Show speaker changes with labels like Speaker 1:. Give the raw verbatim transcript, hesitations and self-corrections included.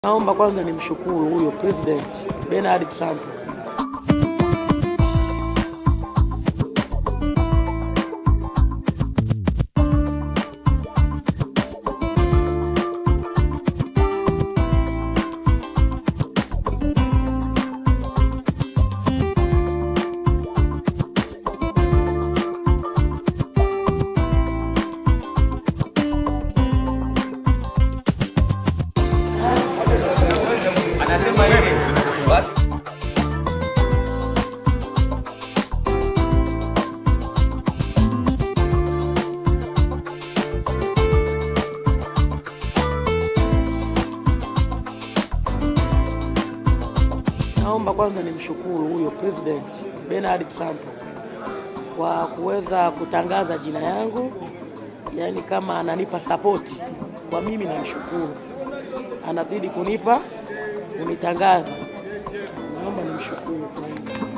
Speaker 1: Naomba kwanza nimshukuru huyo President Donald Trump.
Speaker 2: Anasema hivi basi.
Speaker 1: Naomba kwanza nimshukuru huyo President Donald Trump kwa kuweza kutangaza jina yangu, yani kama ananipa support kwa mimi, namshukuru. Anazidi kunipa kunitangaza. Naomba nimshukuru kwa hiyo.